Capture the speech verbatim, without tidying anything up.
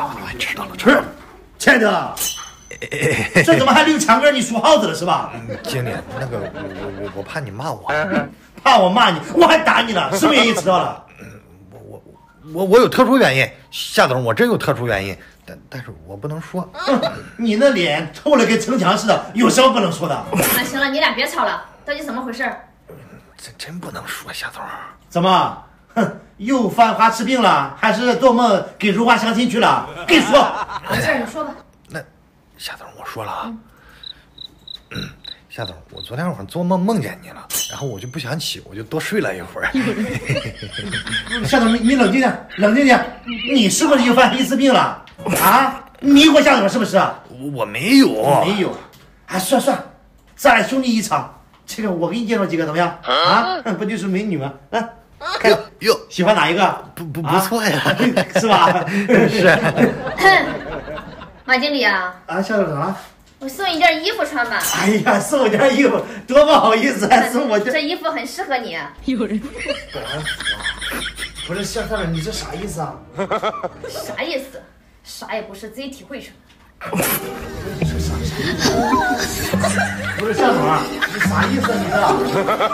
啊，知道了，知道了。 亲爱的，这怎么还溜墙根？你属耗子了是吧？ 经理，那个我我我怕你骂我， 怕我骂你，我还打你了，什么原因知道了？ 我我我我有特殊原因，夏总，我真有特殊原因，但但是我不能说。 你那脸臭了跟城墙似的，有什么不能说的？ 那行了，你俩别吵了，到底怎么回事？ 这真不能说，夏总。 怎么？哼，又犯花痴病了，还是做梦给如花相亲去了？跟你说， 没事，你说吧。 那夏总，我说了啊。嗯夏总，我昨天晚上做梦梦见你了，然后我就不想起，我就多睡了一会儿。 夏总，你你冷静点，冷静点，你是不是又犯黑丝病了？啊，迷惑夏总是不是？ 我没有， 没有。啊，算算，咱俩兄弟一场，这个我给你介绍几个怎么样？啊，不就是美女吗？啊，看哟， 喜欢哪一个？ 不不不错呀， 啊、是吧？ 是。 马经理啊， 啊，夏总怎么了？ 我送你件衣服穿吧。 哎呀，送我件衣服，多不好意思，还送我件。 这衣服很适合你。 有人。 不是夏夏总，你这啥意思啊？ 啥意思？啥也不是，自己体会去。 不是夏总啊，你啥意思啊你这？